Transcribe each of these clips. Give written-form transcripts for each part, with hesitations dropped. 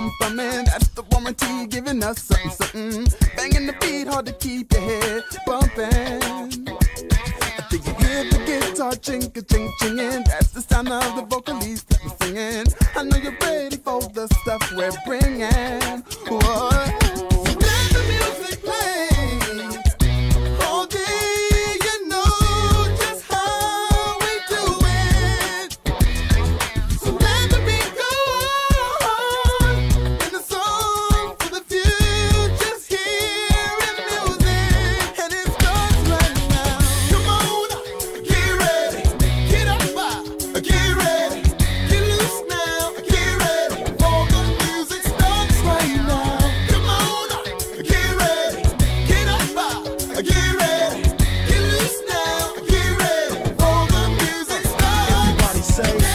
bumpin'. That's the warranty giving us something, something. Banging the beat, hard to keep your head bumpin'. Do you hear the guitar ching-a-ching-chingin'? That's the sound of the vocalist singing. I know you're ready for the stuff we're bringing. Whoa. Let the music play. All day, you know just how we do it. So let the beat go on. And the song for the future's here in music. And it starts right now. Come on, get ready, get up, get ready, get loose now, get ready. For the music starts right now. Come on, get ready, get up, get ready, get loose now, get ready. For the music starts. Everybody say, yeah,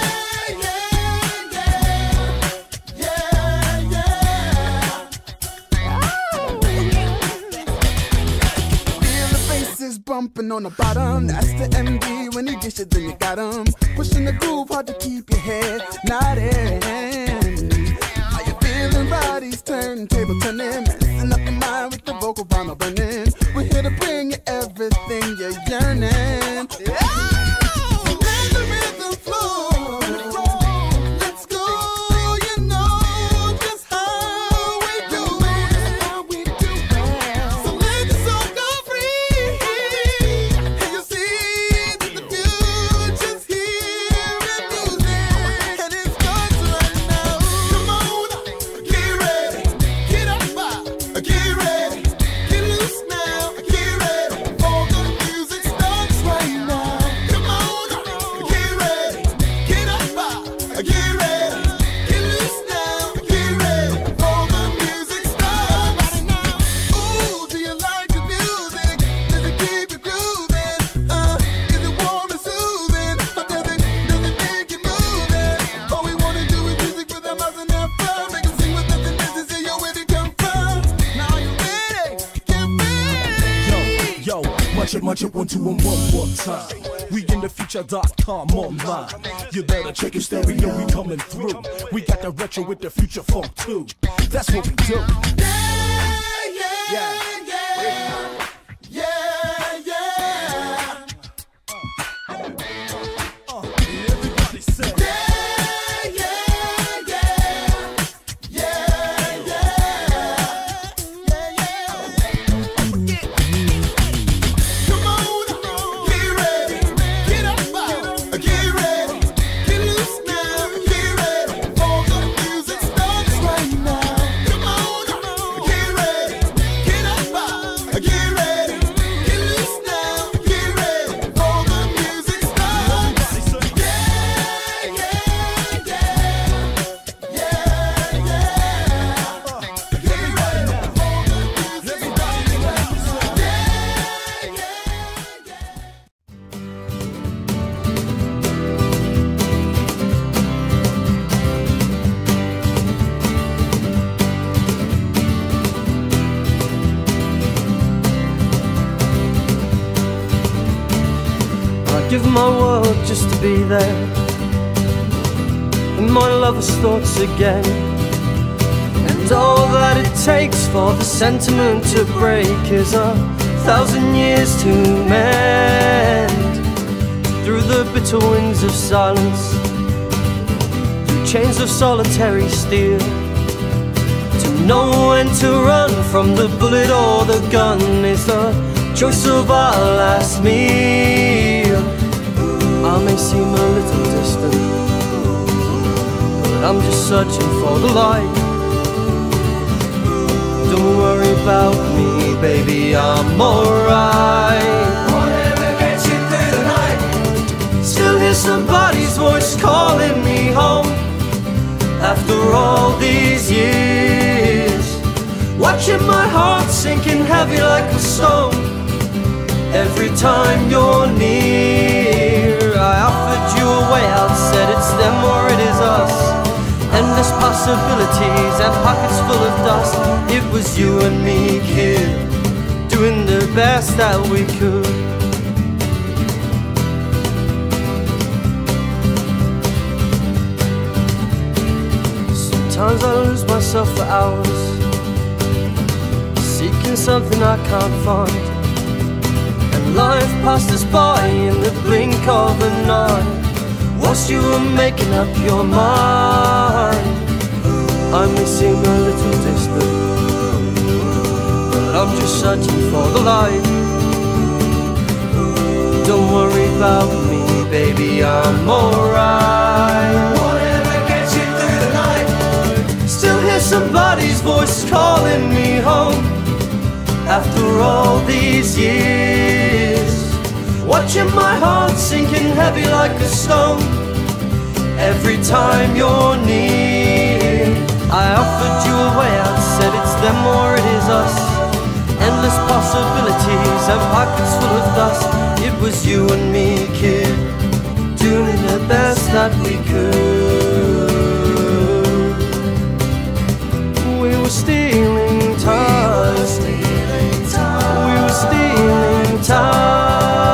yeah, yeah, feel the faces bumping on the bottom. That's the MD. When he gets you, then you got him. Pushing the groove, hard to keep your head nodding. How you feeling? Bodies turntable turning, messing up your mind with the vocal vinyl burning. We're here to bring you everything you're yearning. Yeah. So let the rhythm flow. Let's go, you know just how we do it. So let the soul go free, and you'll see that the future's here in music, and it starts right now. Come on, get ready, get up, get ready, get loose now, get ready. For the music starts right now. Come on, get ready, get up, get ready, get loose now, get ready. For the music starts right now. Ooh, do you like the music? Does it keep you grooving? Is it warm and soothing? Or does it make you moving? All we wanna do is music with our mouths and have fun. Make 'em sing with us and dance and say, yo, where they come from? Now you ready? Get ready! Yo, munch it 1, 2, and one more time. We in the future.com online. You better check your stereo, we coming through. We got the retro with the future funk too. That's what we do. Yeah, yeah, yeah, yeah, yeah. Everybody say, Yeah, yeah, yeah, yeah, yeah, yeah. Come on, get ready, get up, get ready, get loose now, get ready. For the music starts right now. Come on, get ready, get up, get ready, get loose now, get ready. For the music starts. Yeah, yeah, yeah, yeah, yeah. Everybody now. I'd give my world just to be there, in my lover's thoughts again. And all that it takes for the sentiment to break is 1,000 years to mend. Through the bitter winds of silence, through chains of solitary steel, to know when to run from the bullet or the gun is the choice of our last meal. I may seem a little distant, but I'm just searching for the light. Don't worry about me, baby, I'm alright. Whatever gets you through the night, still hear somebody's voice calling me home. After all these years, watching my heart sinking heavy like a stone. Every time you're near, I offered you a way out, said it's them or it is us. Endless possibilities and pockets full of dust. It was you and me, kid, doing the best that we could. Sometimes I lose for hours, seeking something I can't find. And life passed us by in the blink of an eye, whilst you were making up your mind. I may seem a little distant, but I'm just searching for the light. Don't worry about me, baby, I'm alright. Whatever gets you through the night. Still hear somebody's voice calling me home. After all these years, watching my heart sinking heavy like a stone. Every time you're near, I offered you a way out, said it's them or it is us. Endless possibilities and pockets full of dust. It was you and me, kid, doing the best that we could. We were stealing time. We were stealing time.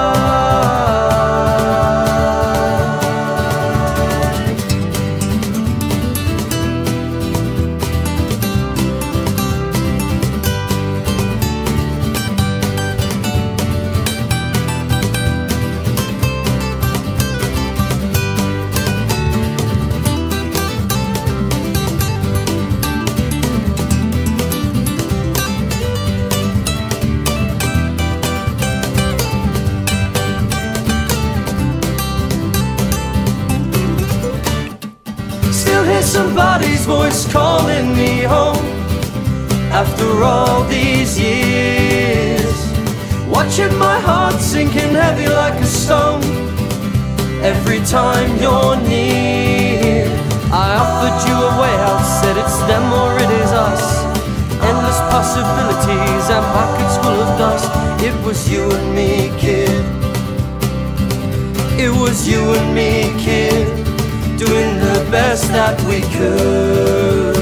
Somebody's voice calling me home. After all these years, watching my heart sinking heavy like a stone. Every time you're near, I offered you a way out, said it's them or it is us. Endless possibilities and pockets full of dust. It was you and me, kid. It was you and me, kid, doing the best that we could.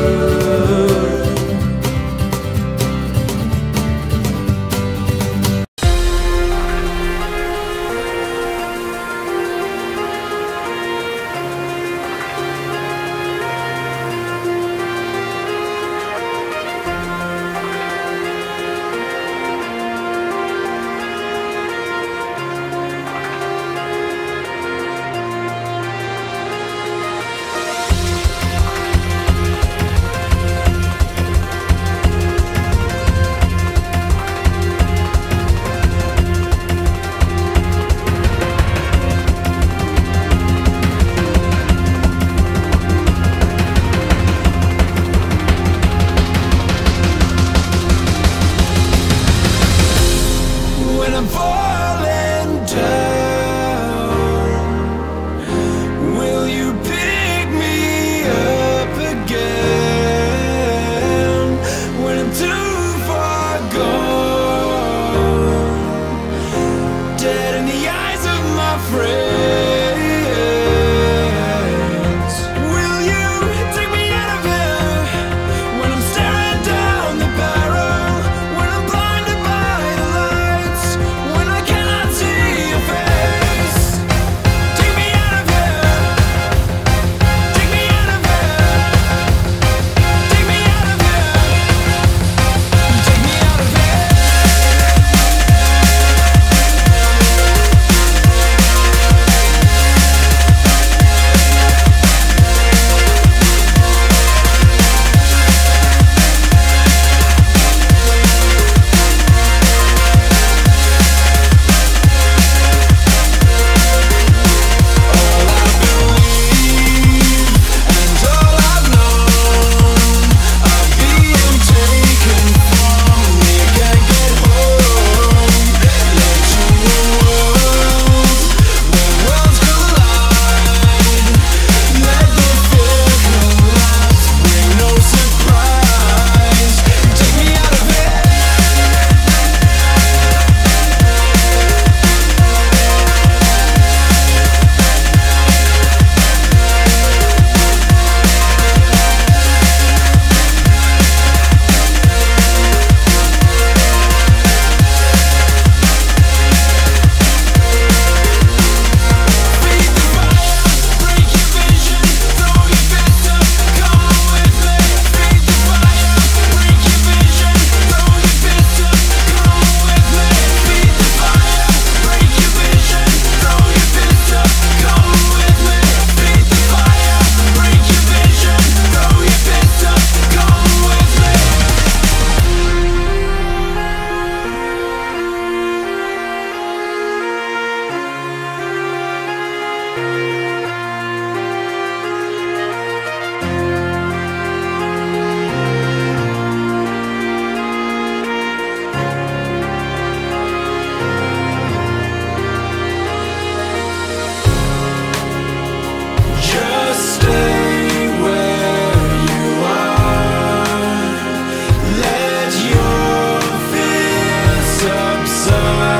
summer